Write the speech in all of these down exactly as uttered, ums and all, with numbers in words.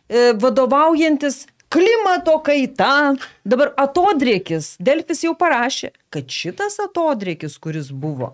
vadovaujantis klimato kaita. Dabar atodrėkis. Delfis jau parašė, kad šitas atodrėkis, kuris buvo,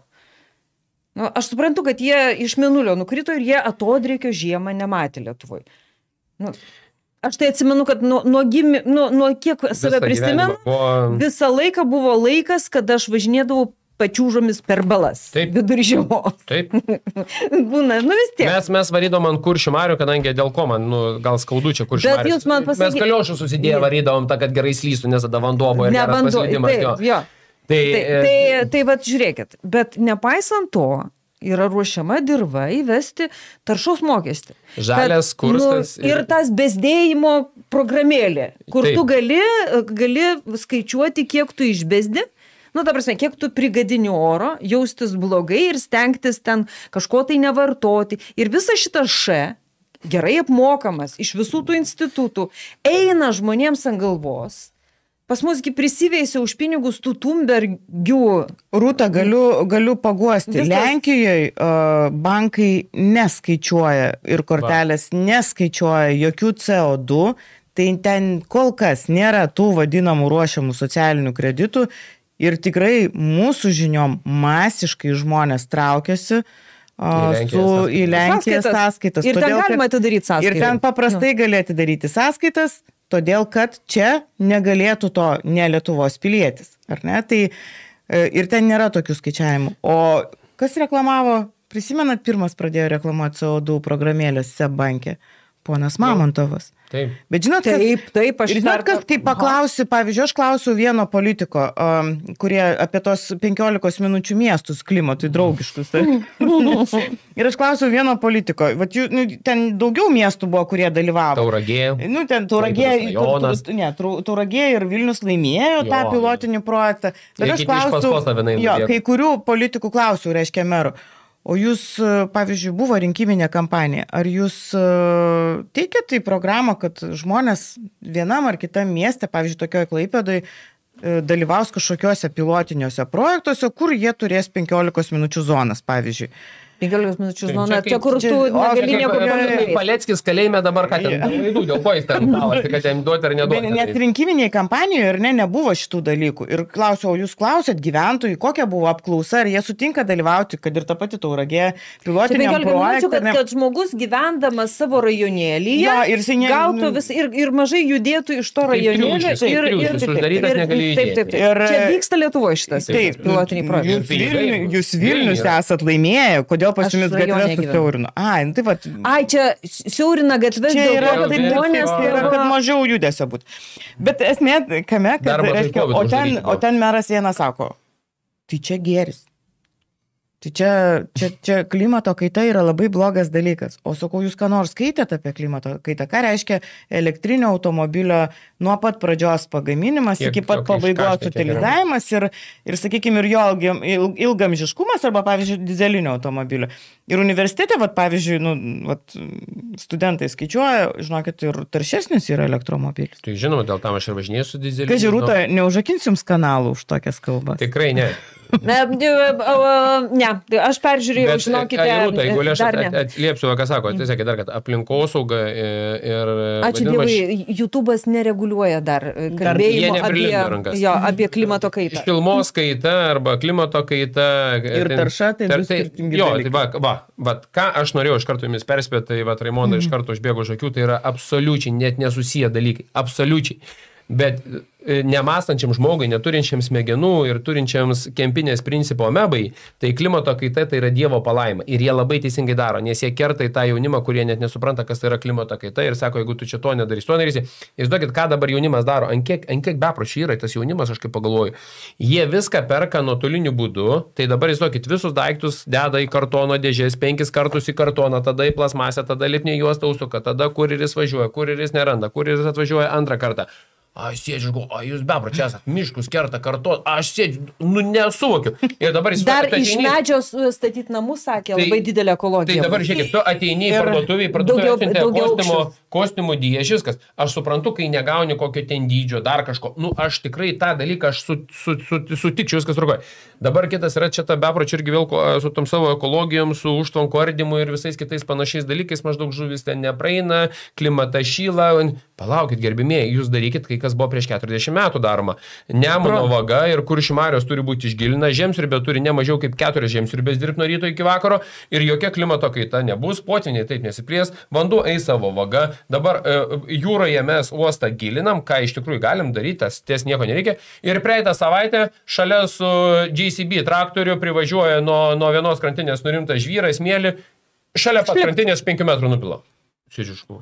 nu, aš suprantu, kad jie iš mėnulio nukrito ir jie atodrėkio žiemą nematė Lietuvoje. Nu, aš tai atsimenu, kad nuo, nuo, gimi, nuo, nuo kiek save prisimenu, buvo... visą laiką buvo laikas, kada aš važinėdavau pačiūžomis per balas. Taip. Vidur žiemos. Taip. Būna, nu vis tiek. Mes, mes varydom ant Kuršių marių, kadangi dėl ko man, nu, gal skaudu čia Kuršių marių. Bet jūs man pasakė... Mes kaliošų susidėję varydom tą, kad gerai slystų, nes tada vanduo buvo ir geras pasilydimas. Taip, jo. Tai, tai, tai, tai vat žiūrėkit, bet nepaisant to, yra ruošiama dirva įvesti taršos mokestį. Žalias kad, kursas. Nu, ir tas bezdėjimo programėlė, kur taip. Tu gali, gali skaičiuoti, kiek tu išbezdi. Nu, ta prasme, kiek tu prigadini oro, jaustis blogai ir stengtis ten kažko tai nevartoti. Ir visa šita š, gerai apmokamas iš visų tų institutų, eina žmonėms ant galvos. Pas musgi prisiveisia už pinigus tų Thunbergių. Rūta, galiu, galiu paguosti. Visas... Lenkijoje uh, bankai neskaičiuoja ir kortelės Va. neskaičiuoja jokių C O du. Tai ten kol kas nėra tų vadinamų ruošiamų socialinių kreditų. Ir tikrai mūsų žiniom masiškai žmonės traukiasi uh, į su į Lenkijos sąskaitas. Ir todėl, ten galima atidaryti sąskaitas. Ir ten paprastai nu. gali atidaryti sąskaitas, todėl kad čia negalėtų to ne Lietuvos pilietis. Ar ne? Tai, ir ten nėra tokių skaičiavimų. O kas reklamavo, prisimenat, pirmas pradėjo reklamuoti C O du programėlės SEB banke? Ponas Mamontovas. Taip. Bet žinot, kas, taip, taip, aš ir žinot, kas, kai paklausiu, pavyzdžiui, aš klausiu vieno politiko, um, kurie apie tos penkiolikos minučių miestus klimatui draugiškus. Tai. Ir aš klausiu vieno politiko, vat, jų, nu, ten daugiau miestų buvo, kurie dalyvavo. Tauragė. Nu, ten Tauragė, ne, Tauragė ir Vilnius laimėjo jo. tą pilotinį projektą. Bet aš klausiu, jo, kai kurių politikų klausiu, reiškia merų. O jūs, pavyzdžiui, buvo rinkiminė kampanija. Ar jūs teikėte į programą, kad žmonės vienam ar kitam mieste, pavyzdžiui, tokioje Klaipėdoje, dalyvaus kažkokiuose pilotiniuose projektuose, kur jie turės penkiolikos minučių zonas, pavyzdžiui? penkiolikos minučių zona, čia kur tu negali niekur negali. Paleckis kalėjime dabar, kad ten laidų, dėl ko jis ten dalasi, kad jam duoti ar neduoti. Net rinkiminiai kampanijoje ir ne, nebuvo šitų dalykų. Ir klausiau, o jūs klausėt gyventojų, kokia buvo apklausa, ar jie sutinka dalyvauti, kad ir ta pati Tauragė pilotiniam projektui. Kad, kad žmogus gyvendamas savo rajonėlyje ja, ir ne, gautų vis, ir, ir mažai judėtų iš to rajonėlio. Ir, ir, uždarytas negali judėti. Taip, taip, taip. Ir, čia vyksta Lietuvoje šitas taip, pilotiniai projektai. Jūs Vilnius esat laimėję, kodėl pas jumis gatves susiaurino. Ai, nu tai vat. Ai, čia siaurina gatves dėl to, kad žmonės yra, kad mažiau judesio būtų. Bet esmė, kame, kad, reiškia, o ten, o ten meras vienas sako, tai čia gėris. Tai čia, čia, čia klimato kaita yra labai blogas dalykas. O sakau, jūs ką nors skaitėte apie klimato kaitą? Ką reiškia elektrinio automobilio nuo pat pradžios pagaminimas kiek, iki pat pabaigos utilizavimas ir, ir sakykime, ir jo ilgamžiškumas arba, pavyzdžiui, dizelinio automobilio. Ir universitete, vat, pavyzdžiui, nu, vat, studentai skaičiuoja, žinokit, ir taršesnis yra elektromobilis. Tai žinoma, dėl tam aš ir važinėjau su dizeliniu. Ką žiūrūta, neužakins jums kanalų už tokias kalbas? Tikrai ne. Ne, ne, aš peržiūrėjau, bet, žinokite. Rūta, jeigu aš atliepsiu, ką sako, tai sakė dar, kad aplinkosauga ir... Ačiū Dievui, YouTube'as nereguliuoja dar kalbėjimo apie, jo, apie klimato kaitą. Šilumos kaita arba klimato kaita. Ir tarša, tai tar, bus skirtingi jo, dalykai. Tai va, va, va, ką aš norėjau iš karto jumis perspėti, tai va, Raimonda mm. iš karto užbėgo už akių, tai yra absoliučiai net nesusiję dalykai. Absoliučiai. Bet nemąstančiam žmogui, neturinčiam smegenų ir turinčiams kempinės principo amebai, tai klimato kaita tai yra Dievo palaima. Ir jie labai teisingai daro, nes jie kerta į tą jaunimą, kurie net nesupranta, kas tai yra klimato kaita ir sako, jeigu tu čia to nedarysi, to nedarysi. Įsivaizduokit, ką dabar jaunimas daro, ant kiek, ant kiek bepročiai yra tas jaunimas, aš kaip pagalvoju. Jie viską perka nuotoliniu būdu, tai dabar įsivaizduokit, visus daiktus deda į kartono dėžės, penkis kartus į kartoną, tada į plasmasę, tada lipnį juostą užsuka, tada kur ir jis važiuoja, kur ir jis neranda, kur ir jis atvažiuoja antrą kartą. aš sėdžiu, o jūs bepročiai esat, miškus kerta kartu, aš sėdžiu, nu nesuvokiu. Ir dabar jis... Dar iš medžio statyti namus, sakė, labai didelė ekologija. Tai dabar, žiūrėkit, tu ateini į parduotuvį, parduotuvį atsiuntė kostiumo, kostiumų dėžės, kas, aš suprantu, kai negauni kokio ten dydžio, dar kažko, nu aš tikrai tą dalyką, aš su, su, su, sutikčiau, viskas trukoja. Dabar kitas yra čia ta bepročio irgi vėl su tom savo ekologijom, su užtvankų ardymu ir visais kitais panašiais dalykais, maždaug žuvis ten nepraeina, klimatas šyla. Palaukit, gerbimieji, jūs darykit, kai kas buvo prieš keturiasdešimt metų daroma. Nemuno vaga ir Kuršių marios turi būti išgilina, žemsiurbė turi ne mažiau kaip keturias žemsiurbės dirbti nuo ryto iki vakaro ir jokia klimato kaita nebus, potviniai taip nesiplės, vanduo eis savo vaga. Dabar e, jūroje mes uostą gilinam, ką iš tikrųjų galim daryti, tas ties nieko nereikia. Ir praeitą savaitę šalia su J C B traktoriu privažiuoja nuo, nuo vienos krantinės nurimtas žvyras, smėlį, šalia pat krantinės penkių metrų nupilo. Sėdžiu.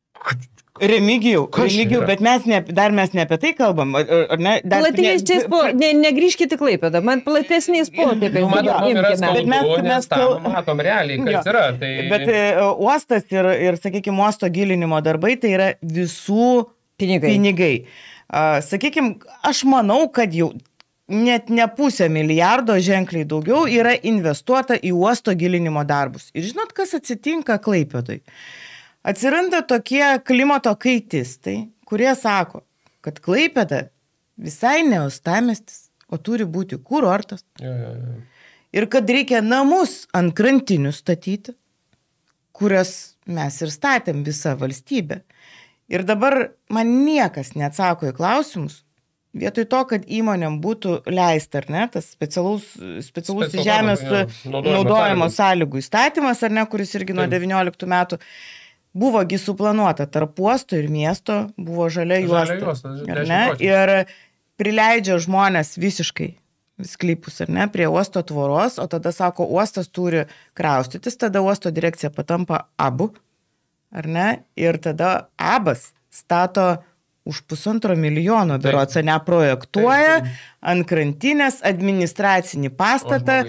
Remigijau, Remigijau, bet mes ne, dar mes ne apie tai kalbam. Ar, ar ne, dar, platesniais ne, po, ne, negrįžkite į Klaipėdą, man platesniais potėpiais. Nu, matom, yra skaudu, bet mes, mes kal... matom realiai, kas jo, yra. Tai... Bet uh, uostas ir, ir sakykime, uosto gilinimo darbai, tai yra visų pinigai. pinigai. Uh, sakykime, aš manau, kad jau net ne pusę milijardo, ženkliai daugiau, yra investuota į uosto gilinimo darbus. Ir žinot, kas atsitinka Klaipėdai? Atsiranda tokie klimato kaitistai, kurie sako, kad Klaipėda visai ne uostamiestis, o turi būti kurortas. Ja, ja, ja. Ir kad reikia namus ant krantinių statyti, kurias mes ir statėm visą valstybę. Ir dabar man niekas neatsako į klausimus, vietoj to, kad įmonėm būtų leista, ar ne, tas specialus, specialus Special, žemės ja, naudojimo sąlygų įstatymas, ar ne, kuris irgi nuo devynioliktų metų. Buvogi suplanuota tarp uosto ir miesto, buvo žalia juosta, ar ne, ir prileidžia žmonės visiškai sklypus, ar ne, prie uosto tvoros, o tada sako, uostas turi kraustytis, tada uosto direkcija patampa abu, ar ne, ir tada abas stato už pusantro milijono, berods, ne, projektuoja ant krantinės administracinį pastatą,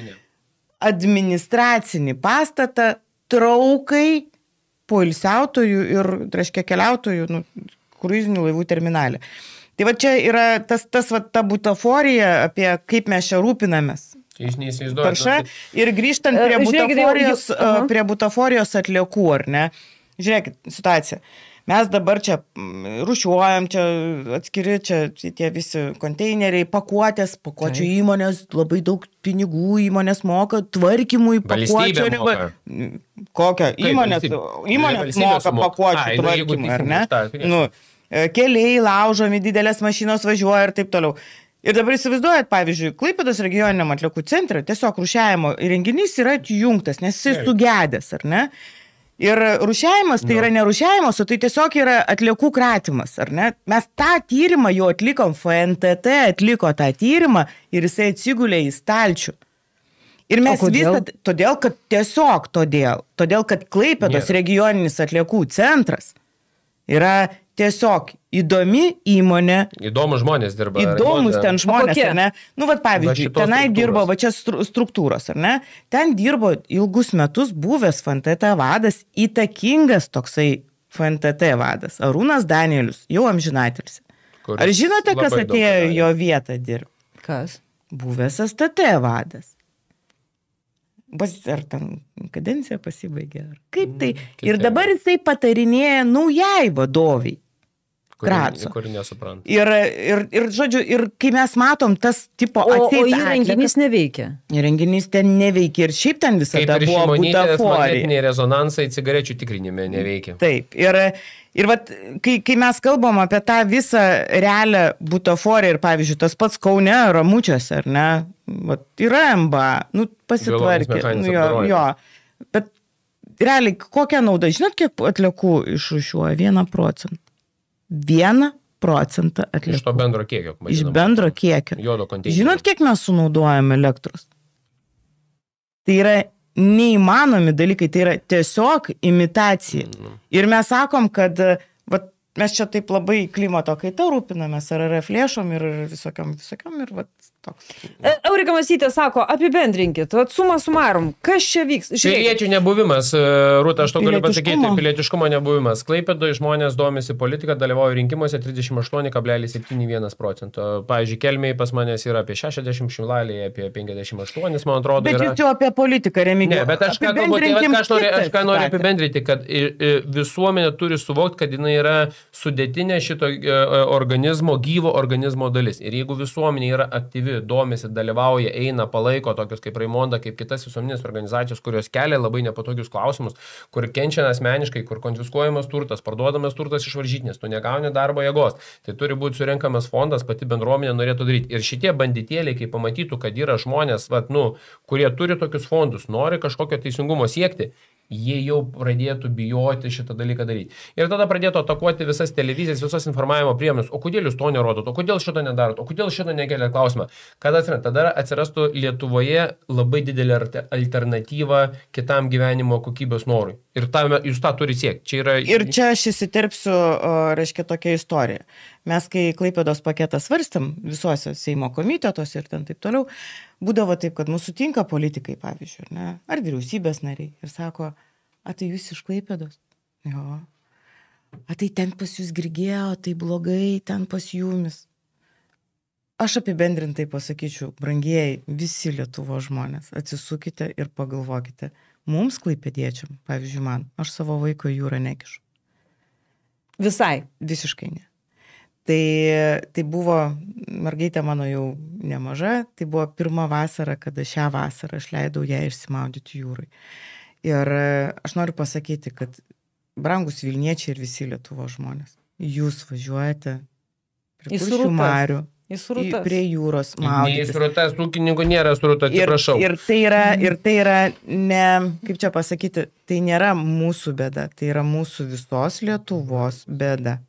administracinį pastatą traukai poilsiautojų ir, reiškia, keliautojų, nu, kruizinių laivų terminalė. Tai va čia yra tas, tas va, ta butaforija apie kaip mes čia rūpinamės. Jūs neįsivaizduojate. Ir grįžtant prie butaforijos, uh, prie butaforijos atliekų, ar ne? Žiūrėkit, situacija. Mes dabar čia rūšiuojam, čia atskiri, čia tie visi konteineriai, pakuotės, pakuočių tai. Įmonės, labai daug pinigų įmonės moka, tvarkymui pakuočių. Moka. Kokią? Įmonės, įmonės moka pakuočių tvarkymui, ar ne? Nu, keliai laužomi, didelės mašinos važiuoja ir taip toliau. Ir dabar įsivaizduojat, pavyzdžiui, Klaipėdos regioniniam atliekų centre tiesiog rūšiavimo įrenginys yra atjungtas, nes jis sugedęs, ar ne? Ir rūšiavimas tai no. yra ne rūšiavimas, o tai tiesiog yra atliekų kratymas, ar ne? Mes tą tyrimą jau atlikom, F N T T atliko tą tyrimą ir jisai atsigulė į stalčių. Ir mes visą, todėl, kad tiesiog todėl, todėl, kad Klaipėdos yeah. regioninis atliekų centras yra tiesiog įdomi įmonė. Įdomus žmonės dirba. Įdomus ten žmonės, ar ne? Nu, vat pavyzdžiui, va tenai dirbo, va čia struktūros, ar ne? Ten dirbo ilgus metus buvęs F N T T vadas, įtakingas toksai F N T T vadas, Arūnas Danielius, jau amžinatilsi. Ar žinote, kas atėjo jo vietą dirbti? Kas? Buvęs S T T vadas. Ar ten kadencija pasibaigė? Kaip tai? Mm, ir dabar jisai patarinėja naujai vadoviai. Kraco. Kur nesupranta. Ir, ir, ir, žodžiu, ir kai mes matom tas tipo atseit... O, o įrenginys neveikia. Įrenginys ten neveikia ir šiaip ten visada buvo butaforija. Magnetiniai rezonansai cigarečių tikrinime neveikia. Taip. Ir, ir vat, kai, kai mes kalbam apie tą visą realią butaforiją ir, pavyzdžiui, tas pats Kaune, Ramučiuose, ar ne? Vat, yra M B A, nu, pasitvarkė. Nu, jo, jo. Bet realiai, kokią naudą? Žinot, kiek atliekų išrūšiuoja? Vieną procentą. Vieną procentą atliekų. Iš to bendro kiekio. Iš bendro kiekio. Jodo konteinerio. Žinot, kiek mes sunaudojame elektros? Tai yra neįmanomi dalykai, tai yra tiesiog imitacija. Mm. Ir mes sakom, kad vat, mes čia taip labai klimato kaita rūpinamės, ar R F lėšom ir visokiam, visokiam ir vat, Eurika Masytė sako, apibendrinkit, suma sumarum, kas čia vyks? Piliečių nebuvimas, Rūta, aš to galiu pasakyti, pilietiškumo nebuvimas. Klaipėdoje žmonės domisi politiką, dalyvauja rinkimuose trisdešimt aštuoni kablelis septyni vienas procento. Pavyzdžiui, Kelmėje pas manęs yra apie šešiasdešimt, Šilalėje apie penkiasdešimt aštuoni, man atrodo. Bet yra... jūs jau apie politiką, Remigijau. Ne, bet aš ką, kalbu, tai, ką aš noriu, aš ką noriu apibendrinti, kad visuomenė turi suvokti, kad jinai yra sudėtinė šito organizmo, gyvo organizmo dalis. Ir jeigu visuomenė yra aktyvi, domisi, dalyvauja, eina, palaiko tokius kaip Raimonda, kaip kitas visuomenės organizacijos, kurios kelia labai nepatogius klausimus, kur kenčia asmeniškai, kur konfiskuojamas turtas, parduodamas turtas iš varžytinės, tu negauni darbo jėgos. Tai turi būti surenkamas fondas, pati bendruomenė norėtų daryti. Ir šitie banditėliai, kai pamatytų, kad yra žmonės, vat, nu, kurie turi tokius fondus, nori kažkokio teisingumo siekti, jie jau pradėtų bijoti šitą dalyką daryti. Ir tada pradėtų atakuoti visas televizijas, visas informavimo priemonės. O kodėl jūs to nerodot? O kodėl šito nedarot? O kodėl šito nekelia klausimą? Kada atsirastų? Tada atsirastų Lietuvoje labai didelė alternatyva kitam gyvenimo kokybės norui. Ir tą, jūs tą turi siekti. Čia yra... Ir čia aš įsiterpsiu, reiškia, tokia istorija. Mes, kai Klaipėdos paketą svarstėm visuose Seimo komitetuose ir ten taip toliau, būdavo taip, kad mūsų tinka politikai, pavyzdžiui, ne? Ar vyriausybės nariai. Ir sako, a tai jūs iš Klaipėdos? Jo. A tai ten pas jūs Grigėjo, tai blogai, ten pas jumis. Aš apibendrintai pasakyčiau, brangieji, visi Lietuvos žmonės, atsisukite ir pagalvokite. Mums klaipėdiečiam, pavyzdžiui, man, aš savo vaiko jūrą nekišu. Visai? Visiškai ne. Tai, tai buvo, mergaitė mano jau nemaža, tai buvo pirma vasara, kada šią vasarą aš leidau ją išsimaudyti jūrai. Ir aš noriu pasakyti, kad brangus Vilniečiai ir visi Lietuvos žmonės, jūs važiuojate prie Kuršių marių, į, prie jūros maudytis. Nei srutas, ūkininkų nėra sruta, atsiprašau. Ir, ir, tai yra, ir tai yra ne, kaip čia pasakyti, tai nėra mūsų bėda, tai yra mūsų visos Lietuvos bėda.